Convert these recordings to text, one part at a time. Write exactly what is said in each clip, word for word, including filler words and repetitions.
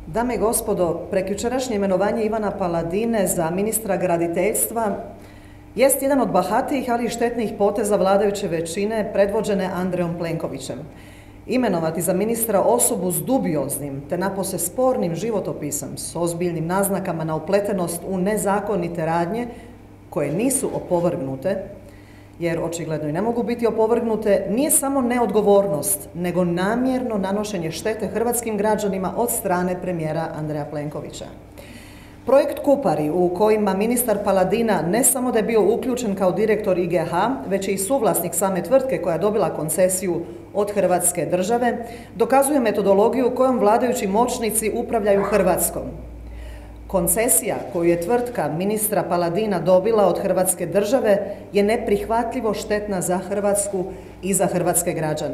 Dame i gospodo, prekjučerašnje imenovanje Ivana Paladine za ministra graditeljstva jest jedan od bahatijih, ali i štetnih poteza vladajuće većine predvođene Andrejom Plenkovićem. Imenovati za ministra osobu s dubioznim te napose spornim životopisom s ozbiljnim naznakama na upletenost u nezakonite radnje koje nisu opovrgnute, jer očigledno i ne mogu biti opovrgnute, nije samo neodgovornost, nego namjerno nanošenje štete hrvatskim građanima od strane premijera Andreja Plenkovića. Projekt Kupari, u kojima ministar Paladina ne samo da je bio uključen kao direktor I G H, već i suvlasnik same tvrtke koja je dobila koncesiju od Hrvatske države, dokazuje metodologiju kojom vladajući moćnici upravljaju Hrvatskom. Koncesija koju je tvrtka ministra Paladina dobila od Hrvatske države je neprihvatljivo štetna za Hrvatsku i za hrvatske građane.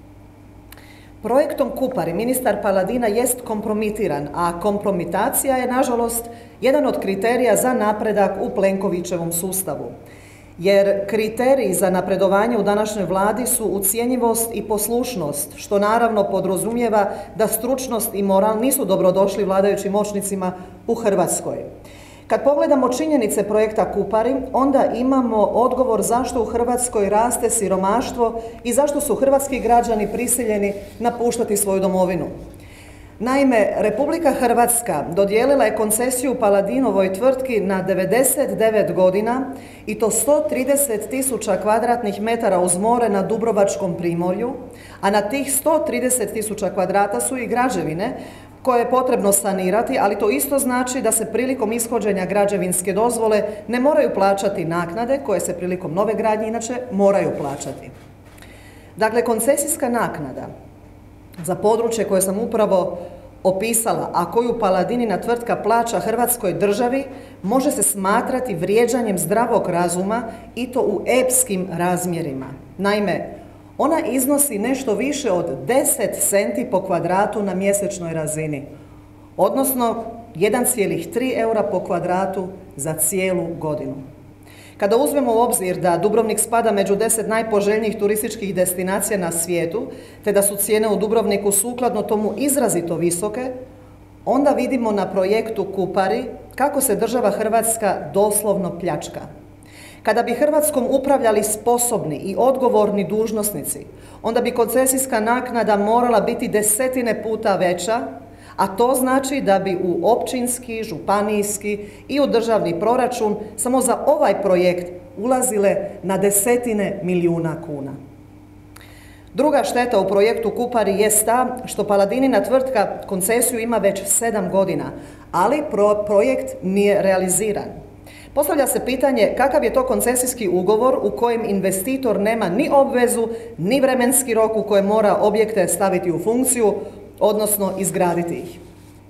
Projektom Kupari ministar Paladina jest kompromitiran, a kompromitacija je, nažalost, jedan od kriterija za napredak u Plenkovićevom sustavu. Jer kriteriji za napredovanje u današnjoj vladi su ucjenjivost i poslušnost, što naravno podrazumijeva da stručnost i moral nisu dobrodošli vladajućim moćnicima u Hrvatskoj. Kad pogledamo činjenice projekta Kupari, onda imamo odgovor zašto u Hrvatskoj raste siromaštvo i zašto su hrvatski građani prisiljeni napuštati svoju domovinu. Naime, Republika Hrvatska dodijelila je koncesiju Paladinovoj tvrtki na devedeset devet godina i to sto trideset tisuća kvadratnih metara uz more na Dubrovačkom primorju, a na tih sto trideset tisuća kvadrata su i građevine koje je potrebno sanirati, ali to isto znači da se prilikom ishođenja građevinske dozvole ne moraju plaćati naknade koje se prilikom nove gradnje inače moraju plaćati. Dakle, koncesijska naknada za područje koje sam upravo opisala, a koju Paladinina tvrtka plaća Hrvatskoj državi, može se smatrati vrijeđanjem zdravog razuma i to u epskim razmjerima. Naime, ona iznosi nešto više od deset centi po kvadratu na mjesečnoj razini, odnosno jedan zarez tri eura po kvadratu za cijelu godinu. Kada uzmemo u obzir da Dubrovnik spada među deset najpoželjnijih turističkih destinacija na svijetu, te da su cijene u Dubrovniku sukladno tomu izrazito visoke, onda vidimo na projektu Kupari kako se država Hrvatska doslovno pljačka. Kada bi Hrvatskom upravljali sposobni i odgovorni dužnosnici, onda bi koncesijska naknada morala biti desetine puta veća, a to znači da bi u općinski, županijski i u državni proračun samo za ovaj projekt ulazile na desetine milijuna kuna. Druga šteta u projektu Kupari jest ta što Paladinina tvrtka koncesiju ima već sedam godina, ali pro projekt nije realiziran. Postavlja se pitanje kakav je to koncesijski ugovor u kojem investitor nema ni obvezu, ni vremenski rok u kojem mora objekte staviti u funkciju, odnosno izgraditi ih.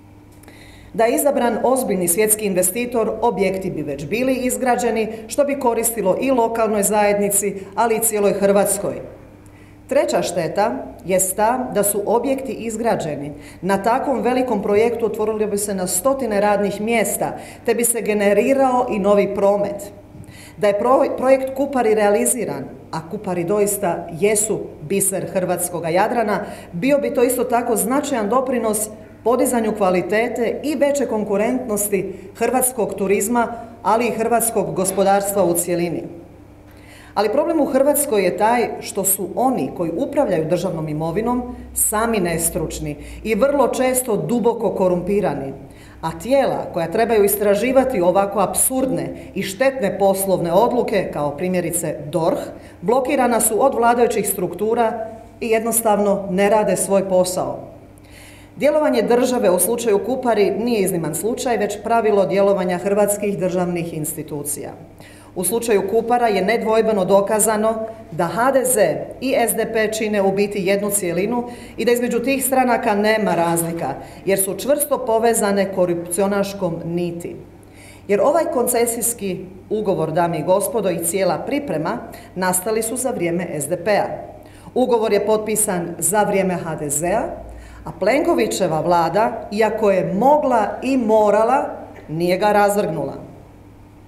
Da je izabran ozbiljni svjetski investitor, objekti bi već bili izgrađeni, što bi koristilo i lokalnoj zajednici, ali i cijeloj Hrvatskoj. Treća šteta jest ta da su objekti izgrađeni. Na takvom velikom projektu otvorili bi se na stotine radnih mjesta, te bi se generirao i novi promet. Da je projekt Kupari realiziran, a Kupari doista jesu biser hrvatskoga Jadrana, bio bi to isto tako značajan doprinos podizanju kvalitete i veće konkurentnosti hrvatskog turizma, ali i hrvatskog gospodarstva u cjelini. Ali problem u Hrvatskoj je taj što su oni koji upravljaju državnom imovinom sami nestručni i vrlo često duboko korumpirani, a tijela koja trebaju istraživati ovako apsurdne i štetne poslovne odluke, kao primjerice D O R H, blokirana su od vladajućih struktura i jednostavno ne rade svoj posao. Djelovanje države u slučaju Kupari nije izniman slučaj, već pravilo djelovanja hrvatskih državnih institucija. U slučaju Kupara je nedvojbeno dokazano da H D Z i S D P čine u biti jednu cjelinu i da između tih stranaka nema razlika, jer su čvrsto povezane korupcionaškom niti. Jer ovaj koncesijski ugovor, dame i gospodo, i cijela priprema nastali su za vrijeme S D P-a. Ugovor je potpisan za vrijeme H D Z-a, a Plenkovićeva vlada, iako je mogla i morala, nije ga razvrgnula.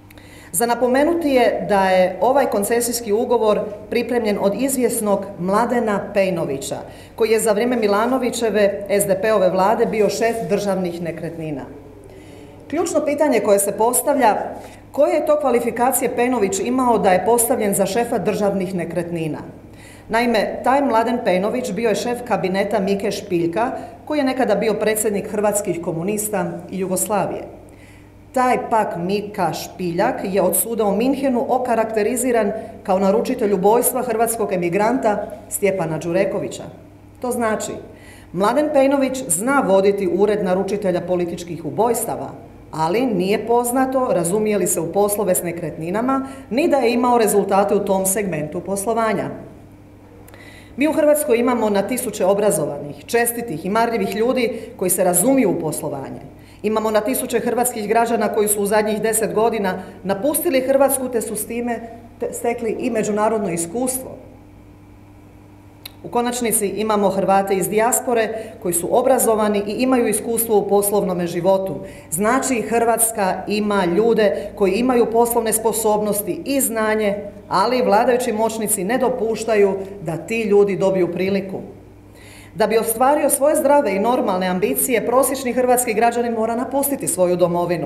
Za napomenuti je da je ovaj koncesijski ugovor pripremljen od izvjesnog Mladena Pejnovića, koji je za vrijeme Milanovićeve es de pe ove vlade bio šef državnih nekretnina. Ključno pitanje koje se postavlja, koje je to kvalifikacije Pejnović imao da je postavljen za šefa državnih nekretnina? Naime, taj Mladen Pejnović bio je šef kabineta Mike Špiljka, koji je nekada bio predsjednik hrvatskih komunista i Jugoslavije. Taj pak Mika Špiljak je od suda u Minhenu okarakteriziran kao naručitelj ubojstva hrvatskog emigranta Stjepana Đurekovića. To znači, Mladen Pejnović zna voditi ured naručitelja političkih ubojstava, ali nije poznato razumije li se u poslove s nekretninama, ni da je imao rezultate u tom segmentu poslovanja. Mi u Hrvatskoj imamo na tisuće obrazovanih, čestitih i marljivih ljudi koji se razumiju u poslovanje. Imamo na tisuće hrvatskih građana koji su u zadnjih deset godina napustili Hrvatsku te su s time stekli i međunarodno iskustvo. U konačnici imamo Hrvate iz dijaspore koji su obrazovani i imaju iskustvo u poslovnom životu. Znači, Hrvatska ima ljude koji imaju poslovne sposobnosti i znanje, ali vladajući moćnici ne dopuštaju da ti ljudi dobiju priliku. Da bi ostvario svoje zdrave i normalne ambicije, prosječni hrvatski građanin mora napustiti svoju domovinu.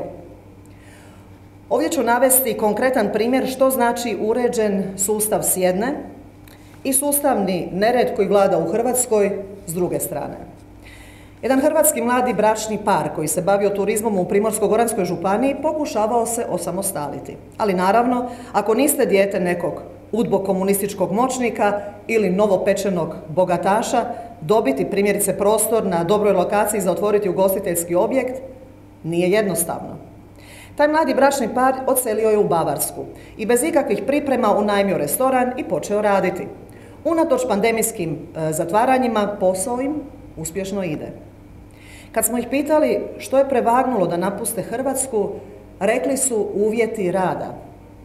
Ovdje ću navesti konkretan primjer što znači uređen sustav s jedne i sustavni nered koji vlada u Hrvatskoj s druge strane. Jedan hrvatski mladi bračni par koji se bavio turizmom u Primorsko-goranskoj županiji pokušavao se osamostaliti. Ali naravno, ako niste dijete nekog udbo komunističkog moćnika ili novopečenog bogataša, dobiti primjerice prostor na dobroj lokaciji za otvoriti ugostiteljski objekt nije jednostavno. Taj mladi bračni par odselio je u Bavarsku i bez ikakvih priprema unajmio restoran i počeo raditi. Unatoč pandemijskim e, zatvaranjima posao im uspješno ide. Kad smo ih pitali što je prevagnulo da napuste Hrvatsku, rekli su uvjeti rada.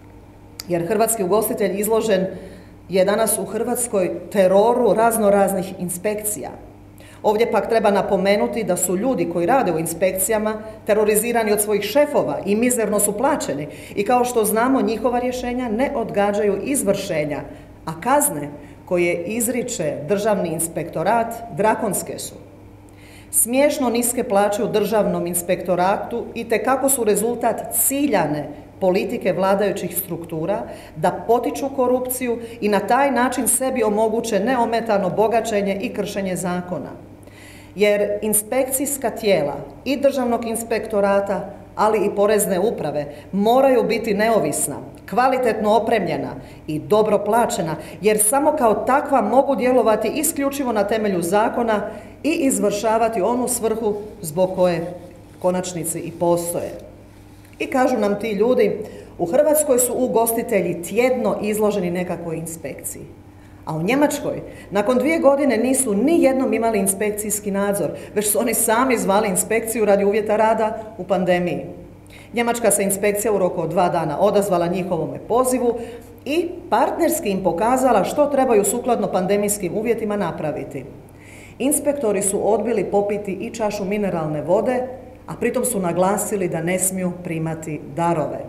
Jer hrvatski ugostitelj izložen je danas u Hrvatskoj teroru raznoraznih inspekcija. Ovdje pak treba napomenuti da su ljudi koji rade u inspekcijama terorizirani od svojih šefova i mizerno su plaćeni i kao što znamo njihova rješenja ne odgađaju izvršenja, a kazne koje izriče državni inspektorat drakonske su. Smiješno niske plaće u državnom inspektoratu itekako su rezultat ciljane politike vladajućih struktura da potiču korupciju i na taj način sebi omoguće neometano bogaćenje i kršenje zakona. Jer inspekcijska tijela i državnog inspektorata, ali i porezne uprave moraju biti neovisna, kvalitetno opremljena i dobro plaćena, jer samo kao takva mogu djelovati isključivo na temelju zakona i izvršavati onu svrhu zbog koje konačnici i postoje. I kažu nam ti ljudi, u Hrvatskoj su ugostitelji tjedno izloženi nekakvoj inspekciji. A u Njemačkoj, nakon dvije godine nisu ni jednom imali inspekcijski nadzor, već su oni sami zvali inspekciju radi uvjeta rada u pandemiji. Njemačka se inspekcija u roku od dva dana odazvala njihovome pozivu i partnerski im pokazala što trebaju sukladno pandemijskim uvjetima napraviti. Inspektori su odbili popiti i čašu mineralne vode, a pritom su naglasili da ne smiju primati darove.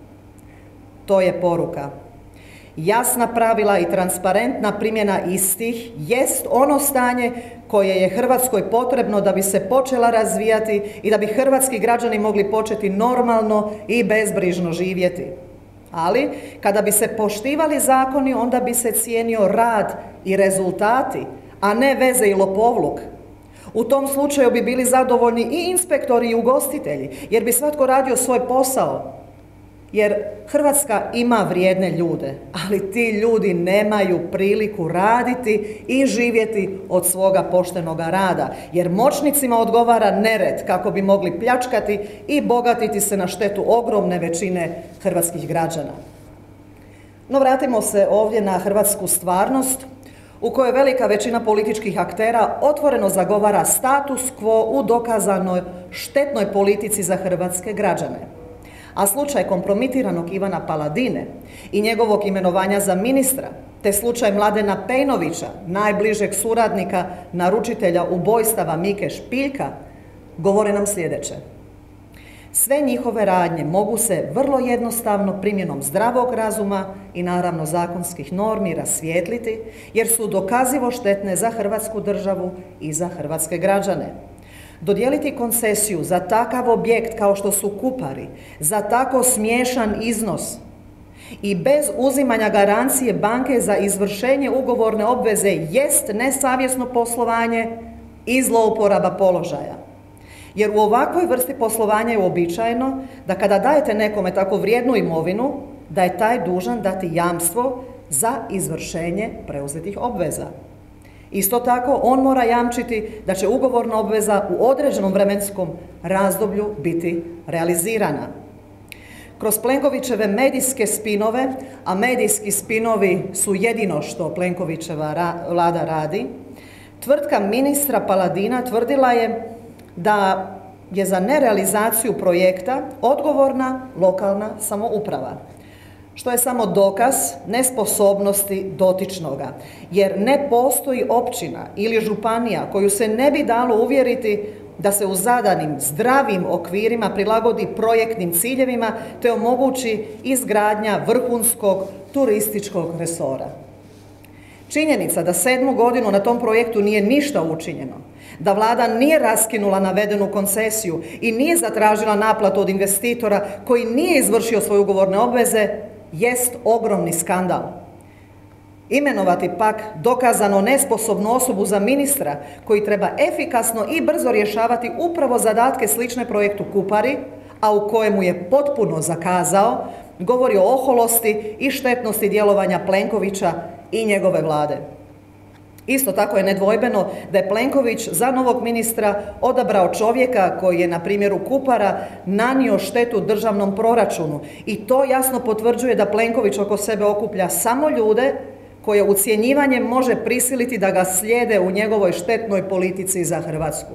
To je poruka. Jasna pravila i transparentna primjena istih jest ono stanje koje je Hrvatskoj potrebno da bi se počela razvijati i da bi hrvatski građani mogli početi normalno i bezbrižno živjeti. Ali, kada bi se poštivali zakoni, onda bi se cijenio rad i rezultati, a ne veze i lopovluk. U tom slučaju bi bili zadovoljni i inspektori i ugostitelji, jer bi svatko radio svoj posao. Jer Hrvatska ima vrijedne ljude, ali ti ljudi nemaju priliku raditi i živjeti od svoga poštenoga rada, jer moćnicima odgovara nered kako bi mogli pljačkati i bogatiti se na štetu ogromne većine hrvatskih građana. No vratimo se ovdje na hrvatsku stvarnost, u kojoj velika većina političkih aktera otvoreno zagovara status quo u dokazanoj štetnoj politici za hrvatske građane. A slučaj kompromitiranog Ivana Paladine i njegovog imenovanja za ministra, te slučaj Mladena Pejnovića, najbližeg suradnika naručitelja ubojstava Mike Špiljka, govore nam sljedeće. Sve njihove radnje mogu se vrlo jednostavno primjenom zdravog razuma i naravno zakonskih normi rasvijetliti, jer su dokazivo štetne za Hrvatsku državu i za hrvatske građane. Dodijeliti koncesiju za takav objekt kao što su Kupari, za tako smiješan iznos i bez uzimanja garancije banke za izvršenje ugovorne obveze jest nesavjesno poslovanje i zlouporaba položaja. Jer u ovakvoj vrsti poslovanja je uobičajeno da kada dajete nekome tako vrijednu imovinu, da je taj dužan dati jamstvo za izvršenje preuzetih obveza. Isto tako, on mora jamčiti da će ugovorna obveza u određenom vremenskom razdoblju biti realizirana. Kroz Plenkovićeve medijske spinove, a medijski spinovi su jedino što Plenkovićeva vlada radi, tvrtka ministra Paladina tvrdila je da je za nerealizaciju projekta odgovorna lokalna samouprava, što je samo dokaz nesposobnosti dotičnoga, jer ne postoji općina ili županija koju se ne bi dalo uvjeriti da se u zadanim zdravim okvirima prilagodi projektnim ciljevima te omogući izgradnja vrhunskog turističkog resora. Činjenica da sedmu godinu na tom projektu nije ništa učinjeno, da vlada nije raskinula navedenu koncesiju i nije zatražila naplatu od investitora koji nije izvršio svoje ugovorne obveze, jest ogromni skandal. Imenovati pak dokazano nesposobnu osobu za ministra koji treba efikasno i brzo rješavati upravo zadatke slične projektu Kupari, a u kojemu je potpuno zakazao, govori o oholosti i štetnosti djelovanja Plenkovića i njegove vlade. Isto tako je nedvojbeno da je Plenković za novog ministra odabrao čovjeka koji je na primjeru Kupara nanio štetu državnom proračunu i to jasno potvrđuje da Plenković oko sebe okuplja samo ljude koje ucjenjivanjem može prisiliti da ga slijede u njegovoj štetnoj politici za Hrvatsku.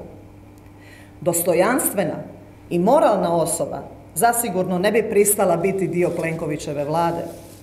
Dostojanstvena i moralna osoba zasigurno ne bi pristala biti dio Plenkovićeve vlade.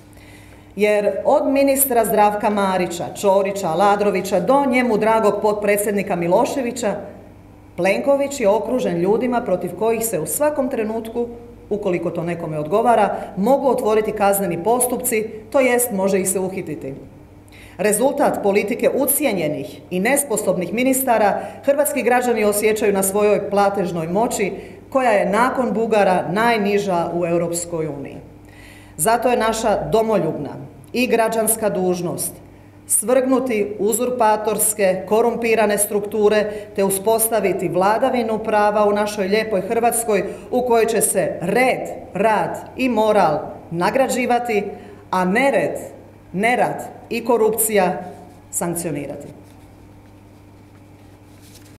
Jer od ministra Zdravka Marića, Ćorića, Aladrovića do njemu dragog potpredsjednika Miloševića, Plenković je okružen ljudima protiv kojih se u svakom trenutku, ukoliko to nekome odgovara, mogu otvoriti kazneni postupci, to jest može ih se uhititi. Rezultat politike ucijenjenih i nesposobnih ministara hrvatski građani osjećaju na svojoj platežnoj moći, koja je nakon Bugara najniža u Europskoj uniji. Zato je naša domoljubna i građanska dužnost svrgnuti uzurpatorske, korumpirane strukture te uspostaviti vladavinu prava u našoj lijepoj Hrvatskoj u kojoj će se red, rad i moral nagrađivati, a nered, nerad i korupcija sankcionirati.